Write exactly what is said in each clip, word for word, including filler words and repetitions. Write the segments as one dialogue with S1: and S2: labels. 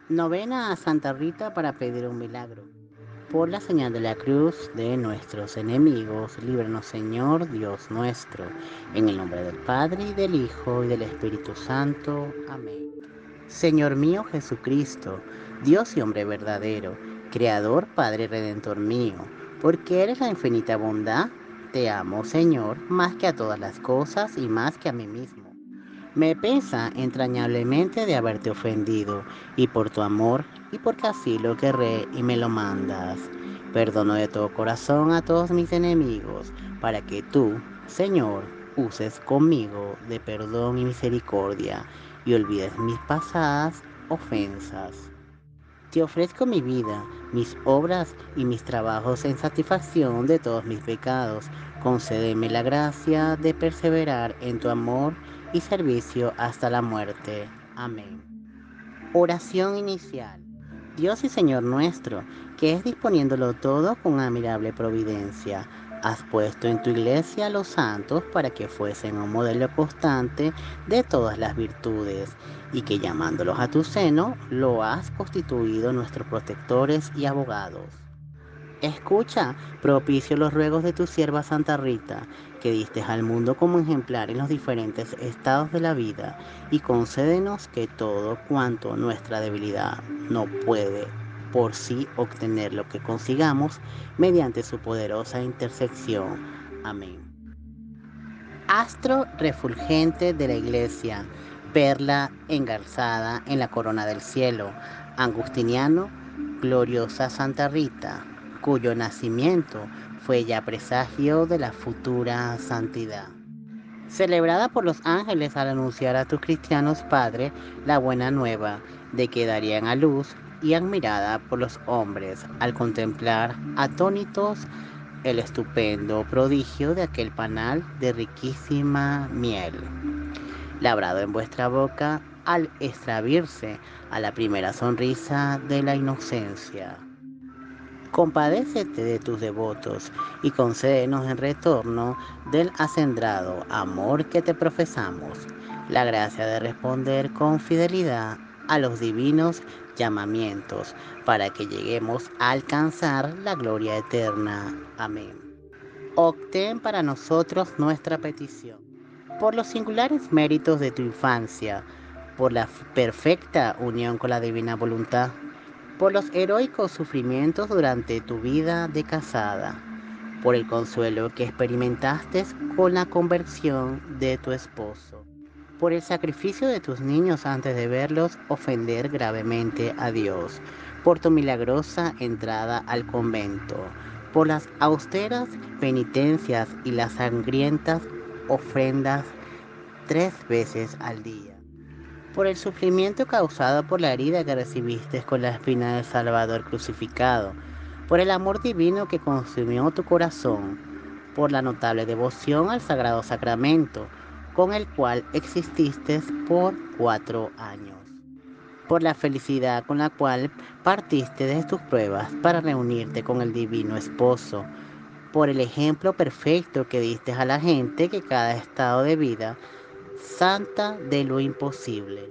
S1: Novena a Santa Rita para pedir un milagro. Por la señal de la cruz de nuestros enemigos, líbranos Señor Dios nuestro, en el nombre del Padre y del Hijo y del Espíritu Santo. Amén. Señor mío Jesucristo, Dios y hombre verdadero, Creador, Padre y Redentor mío, porque eres la infinita bondad, te amo Señor, más que a todas las cosas y más que a mí mismo. Me pesa entrañablemente de haberte ofendido, y por tu amor, y porque así lo querré y me lo mandas. Perdono de todo corazón a todos mis enemigos, para que tú, Señor, uses conmigo de perdón y misericordia, y olvides mis pasadas ofensas. Te ofrezco mi vida, mis obras y mis trabajos en satisfacción de todos mis pecados. Concédeme la gracia de perseverar en tu amor y servicio hasta la muerte. Amén. Oración inicial. Dios y Señor nuestro, que es disponiéndolo todo con admirable providencia, has puesto en tu iglesia a los santos para que fuesen un modelo constante de todas las virtudes, y que llamándolos a tu seno, lo has constituido nuestros protectores y abogados. Escucha, propicio los ruegos de tu sierva Santa Rita, que diste al mundo como ejemplar en los diferentes estados de la vida, y concédenos que todo cuanto nuestra debilidad no puede por sí obtener lo que consigamos, mediante su poderosa intersección. Amén. Astro refulgente de la iglesia, perla engarzada en la corona del cielo, Agustiniano, gloriosa Santa Rita, cuyo nacimiento fue ya presagio de la futura santidad. Celebrada por los ángeles al anunciar a tus cristianos padres la buena nueva de que darían a luz, y admirada por los hombres al contemplar atónitos el estupendo prodigio de aquel panal de riquísima miel, labrado en vuestra boca al extravirse a la primera sonrisa de la inocencia. Compadécete de tus devotos y concédenos en retorno del acendrado amor que te profesamos, la gracia de responder con fidelidad a los divinos llamamientos, para que lleguemos a alcanzar la gloria eterna. Amén. Obtén para nosotros nuestra petición. Por los singulares méritos de tu infancia, por la perfecta unión con la divina voluntad, por los heroicos sufrimientos durante tu vida de casada, por el consuelo que experimentaste con la conversión de tu esposo, por el sacrificio de tus niños antes de verlos ofender gravemente a Dios, por tu milagrosa entrada al convento, por las austeras penitencias y las sangrientas ofrendas tres veces al día, por el sufrimiento causado por la herida que recibiste con la espina del Salvador crucificado, por el amor divino que consumió tu corazón, por la notable devoción al Sagrado Sacramento, con el cual exististe por cuatro años, por la felicidad con la cual partiste de tus pruebas para reunirte con el Divino Esposo, por el ejemplo perfecto que diste a la gente que cada estado de vida santa de lo imposible.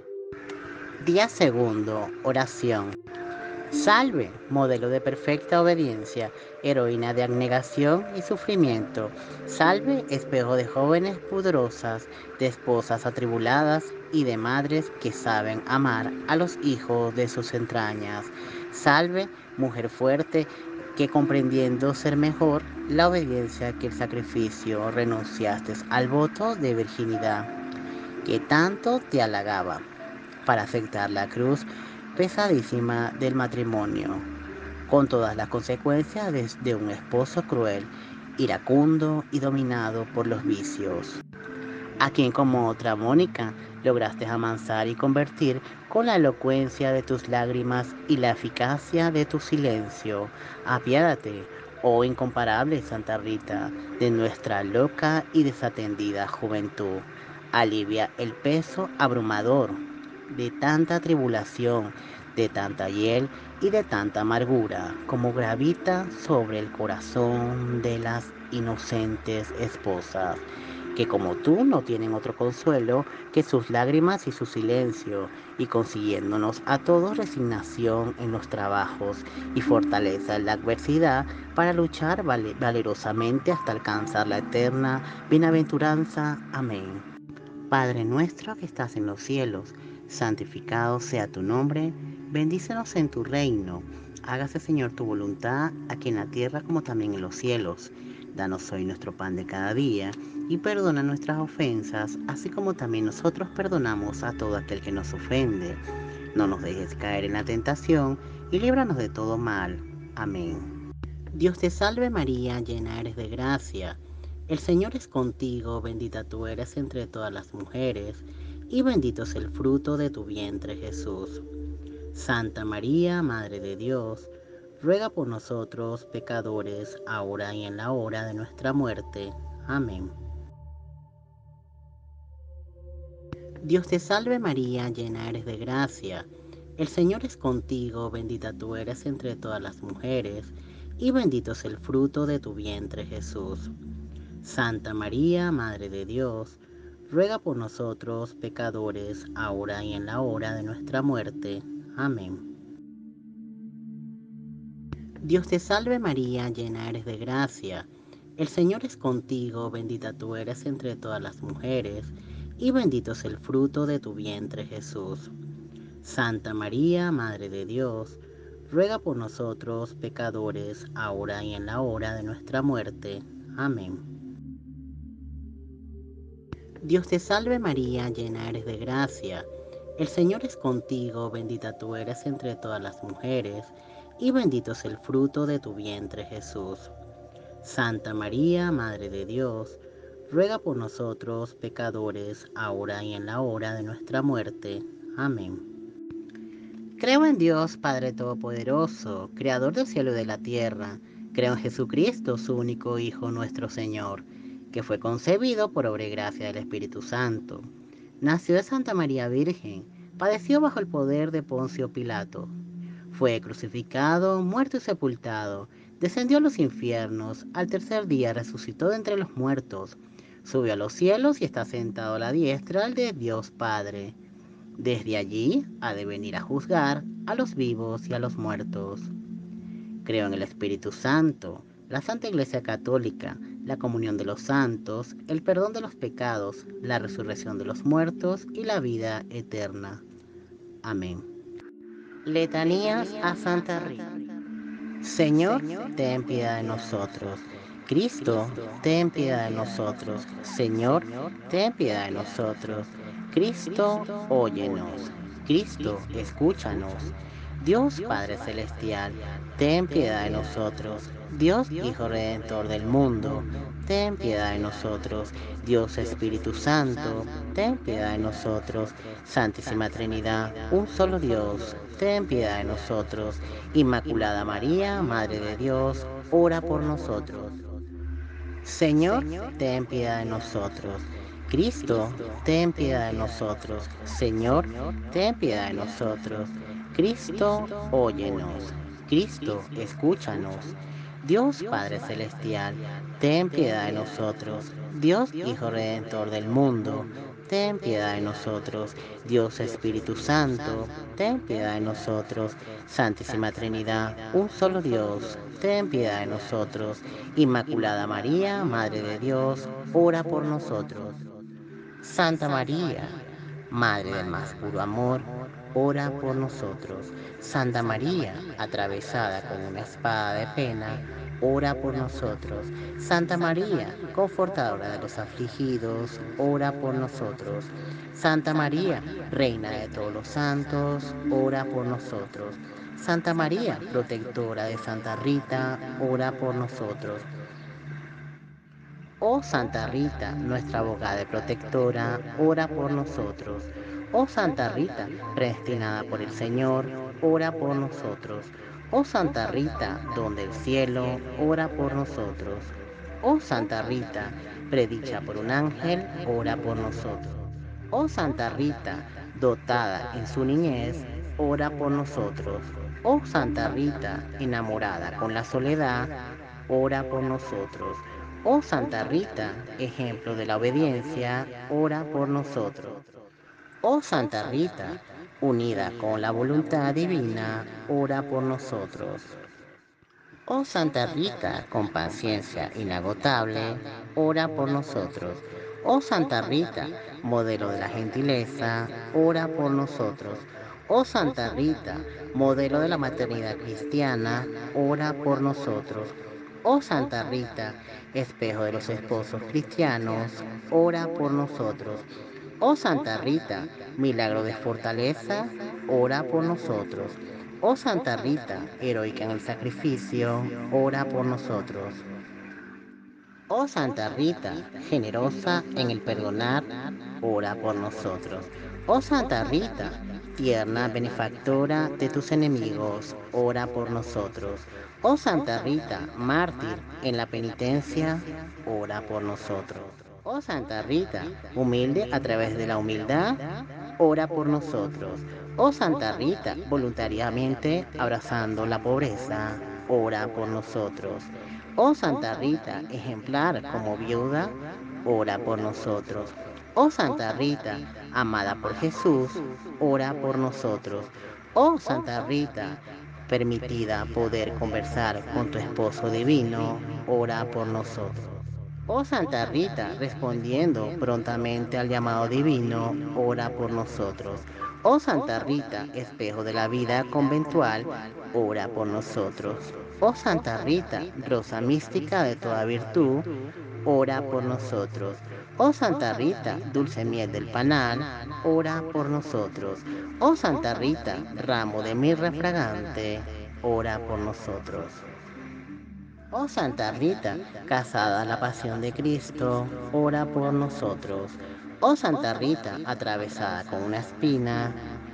S1: Día segundo, oración. Salve, modelo de perfecta obediencia, heroína de abnegación y sufrimiento. Salve, espejo de jóvenes pudorosas, de esposas atribuladas y de madres que saben amar a los hijos de sus entrañas. Salve, mujer fuerte, que comprendiendo ser mejor la obediencia que el sacrificio, renunciaste al voto de virginidad que tanto te halagaba, para aceptar la cruz pesadísima del matrimonio, con todas las consecuencias de, de un esposo cruel, iracundo y dominado por los vicios, a quien como otra Mónica lograste amansar y convertir con la elocuencia de tus lágrimas y la eficacia de tu silencio. Apiádate, oh incomparable Santa Rita, de nuestra loca y desatendida juventud. Alivia el peso abrumador de tanta tribulación, de tanta hiel y de tanta amargura, como gravita sobre el corazón de las inocentes esposas, que como tú no tienen otro consuelo que sus lágrimas y su silencio, y consiguiéndonos a todos resignación en los trabajos y fortaleza en la adversidad para luchar vale valerosamente hasta alcanzar la eterna bienaventuranza. Amén. Padre nuestro que estás en los cielos, santificado sea tu nombre, bendícenos en tu reino. Hágase, Señor, tu voluntad, aquí en la tierra como también en los cielos. Danos hoy nuestro pan de cada día y perdona nuestras ofensas, así como también nosotros perdonamos a todo aquel que nos ofende. No nos dejes caer en la tentación y líbranos de todo mal. Amén. Dios te salve María, llena eres de gracia. El Señor es contigo, bendita tú eres entre todas las mujeres, y bendito es el fruto de tu vientre Jesús. Santa María, Madre de Dios, ruega por nosotros pecadores, ahora y en la hora de nuestra muerte. Amén. Dios te salve María, llena eres de gracia. El Señor es contigo, bendita tú eres entre todas las mujeres, y bendito es el fruto de tu vientre Jesús. Santa María, Madre de Dios, ruega por nosotros pecadores, ahora y en la hora de nuestra muerte. Amén. Dios te salve María, llena eres de gracia. El Señor es contigo, bendita tú eres entre todas las mujeres, y bendito es el fruto de tu vientre Jesús. Santa María, Madre de Dios, ruega por nosotros pecadores, ahora y en la hora de nuestra muerte. Amén. Dios te salve María, llena eres de gracia. El Señor es contigo, bendita tú eres entre todas las mujeres, y bendito es el fruto de tu vientre Jesús. Santa María, Madre de Dios, ruega por nosotros pecadores, ahora y en la hora de nuestra muerte. Amén. Creo en Dios, Padre Todopoderoso, Creador del cielo y de la tierra. Creo en Jesucristo, su único Hijo, nuestro Señor, que fue concebido por obra y gracia del Espíritu Santo. Nació de Santa María Virgen, padeció bajo el poder de Poncio Pilato. Fue crucificado, muerto y sepultado, descendió a los infiernos, al tercer día resucitó de entre los muertos, subió a los cielos y está sentado a la diestra de Dios Padre. Desde allí ha de venir a juzgar a los vivos y a los muertos. Creo en el Espíritu Santo, la Santa Iglesia Católica, la comunión de los santos, el perdón de los pecados, la resurrección de los muertos y la vida eterna. Amén. Letanías a Santa Rita. Señor, ten piedad de nosotros. Cristo, ten piedad de nosotros. Señor, ten piedad de nosotros. Cristo, óyenos. Cristo, escúchanos. Dios Padre Celestial, ten piedad de nosotros. Dios Hijo Redentor del mundo, ten piedad de nosotros. Dios Espíritu Santo, ten piedad de nosotros. Santísima Trinidad, un solo Dios, ten piedad de nosotros. Inmaculada María, Madre de Dios, ora por nosotros. Señor, ten piedad de nosotros. Cristo, ten piedad de nosotros. Señor, ten piedad de nosotros. Cristo, óyenos. Cristo, escúchanos. Dios Padre Celestial, ten piedad de nosotros. Dios Hijo Redentor del mundo, ten piedad de nosotros. Dios Espíritu Santo, ten piedad de nosotros. Santísima Trinidad, un solo Dios, ten piedad de nosotros. Inmaculada María, Madre de Dios, ora por nosotros. Santa María, Madre del más puro amor, ora por nosotros. Santa María, atravesada con una espada de pena, ora por nosotros. Santa María, confortadora de los afligidos, ora por nosotros. Santa María, Reina de todos los santos, ora por nosotros. Santa María, protectora de Santa Rita, ora por nosotros. Oh Santa Rita, nuestra abogada y protectora, ora por nosotros. Oh Santa Rita, predestinada por el Señor, ora por nosotros. Oh Santa Rita, don del cielo, ora por nosotros. Oh Santa Rita, predicha por un ángel, ora por nosotros. Oh Santa Rita, dotada en su niñez, ora por nosotros. Oh Santa Rita, enamorada con la soledad, ora por nosotros. Oh Santa Rita, ejemplo de la obediencia, ora por nosotros. Oh Santa Rita, unida con la voluntad divina, ora por nosotros. Oh Santa Rita, con paciencia inagotable, ora por nosotros. Oh Santa Rita, modelo de la gentileza, ora por nosotros. Oh Santa Rita, modelo de la maternidad cristiana, ora por nosotros. Oh Santa Rita, espejo de los esposos cristianos, ora por nosotros. Oh Santa Rita, milagro de fortaleza, ora por nosotros. Oh Santa Rita, heroica en el sacrificio, ora por nosotros. Oh Santa Rita, generosa en el perdonar, ora por nosotros. Oh Santa Rita, tierna benefactora de tus enemigos, ora por nosotros. Oh Santa Rita, mártir en la penitencia, ora por nosotros. Oh Santa Rita, humilde a través de la humildad, ora por nosotros. Oh Santa Rita, voluntariamente abrazando la pobreza, ora por nosotros. Oh Santa Rita, ejemplar como viuda, ora por nosotros. Oh Santa Rita, amada por Jesús, ora por nosotros. Oh Santa Rita, permitida poder conversar con tu esposo divino, ora por nosotros. Oh Santa Rita, respondiendo prontamente al llamado divino, ora por nosotros. Oh Santa Rita, espejo de la vida conventual, ora por nosotros. Oh Santa Rita, rosa mística de toda virtud, ora por nosotros. Oh Santa Rita, dulce miel del panal, ora por nosotros. Oh Santa Rita, ramo de mirra fragante, ora por nosotros. Oh Santa Rita, casada a la pasión de Cristo, ora por nosotros. Oh Santa Rita, atravesada con una espina,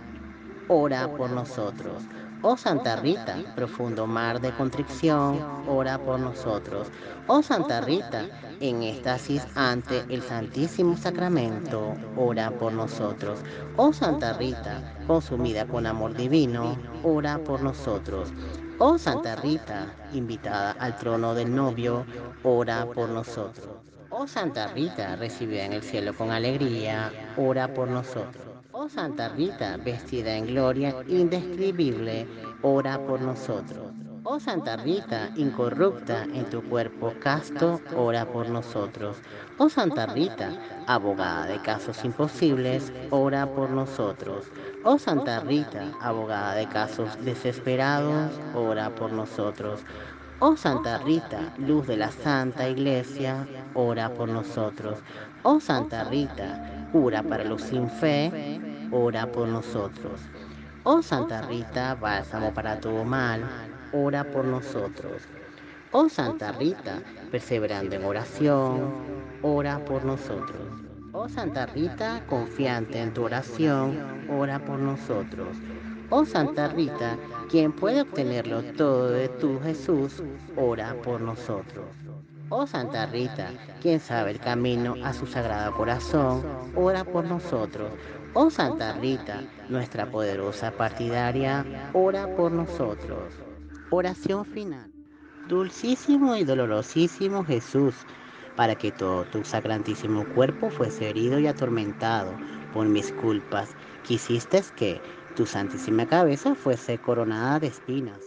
S1: ora por nosotros. Oh Santa Rita, profundo mar de contrición, ora por nosotros. Oh Santa Rita, en éxtasis ante el Santísimo Sacramento, ora por nosotros. Oh Santa Rita, consumida con amor divino, ora por nosotros. Oh Santa Rita, invitada al trono del novio, ora por nosotros. Oh Santa Rita, recibida en el cielo con alegría, ora por nosotros. Oh Santa Rita, vestida en gloria indescribible, ora por nosotros. Oh Santa Rita, incorrupta en tu cuerpo casto, ora por nosotros. Oh Santa Rita, abogada de casos imposibles, ora por nosotros. Oh Santa Rita, abogada de casos desesperados, ora por nosotros. Oh Santa Rita, luz de la Santa Iglesia, ora por nosotros. Oh Santa Rita, cura para los sin fe, ora por nosotros. Oh Santa Rita, bálsamo para todo mal, ora por nosotros. Oh Santa Rita, perseverando en oración, ora por nosotros. Oh Santa Rita, confiante en tu oración, ora por nosotros. Oh Santa Rita, quien puede obtenerlo todo de tu Jesús, ora por nosotros. Oh Santa Rita, quien sabe el camino a su sagrado corazón, ora por nosotros. Oh Santa Rita, nuestra poderosa partidaria, ora por nosotros. Oración final. Dulcísimo y dolorosísimo Jesús, para que todo tu sacrantísimo cuerpo fuese herido y atormentado por mis culpas, quisiste que tu santísima cabeza fuese coronada de espinas,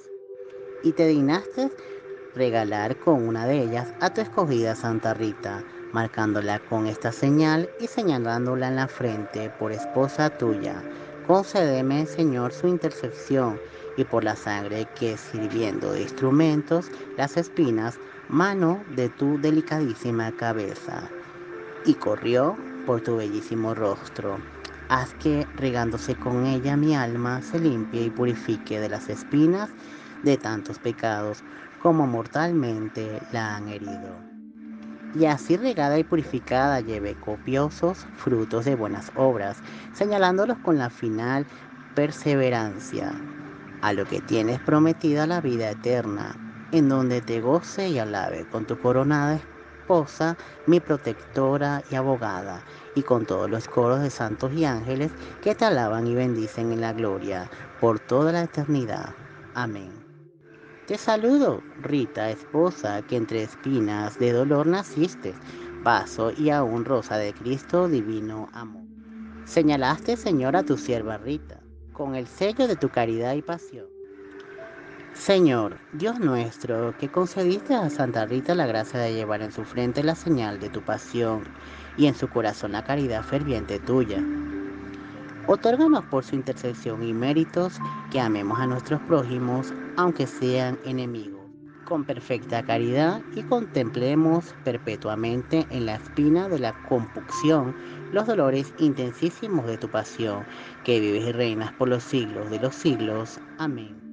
S1: y te dignaste regalar con una de ellas a tu escogida Santa Rita, marcándola con esta señal y señalándola en la frente por esposa tuya. Concédeme, Señor, su intercesión, y por la sangre que, sirviendo de instrumentos, las espinas, mano de tu delicadísima cabeza, y corrió por tu bellísimo rostro. Haz que, regándose con ella mi alma, se limpie y purifique de las espinas de tantos pecados como mortalmente la han herido. Y así regada y purificada lleve copiosos frutos de buenas obras, señalándolos con la final perseverancia a lo que tienes prometida la vida eterna, en donde te goce y alabe con tu coronada esposa, mi protectora y abogada, y con todos los coros de santos y ángeles que te alaban y bendicen en la gloria por toda la eternidad. Amén. Te saludo, Rita, esposa, que entre espinas de dolor naciste, vaso y aún rosa de Cristo divino amor. Señalaste, Señor, a tu sierva Rita, con el sello de tu caridad y pasión. Señor, Dios nuestro, que concediste a Santa Rita la gracia de llevar en su frente la señal de tu pasión y en su corazón la caridad ferviente tuya. Otórganos por su intercesión y méritos que amemos a nuestros prójimos, aunque sean enemigos, con perfecta caridad y contemplemos perpetuamente en la espina de la compunción los dolores intensísimos de tu pasión, que vives y reinas por los siglos de los siglos. Amén.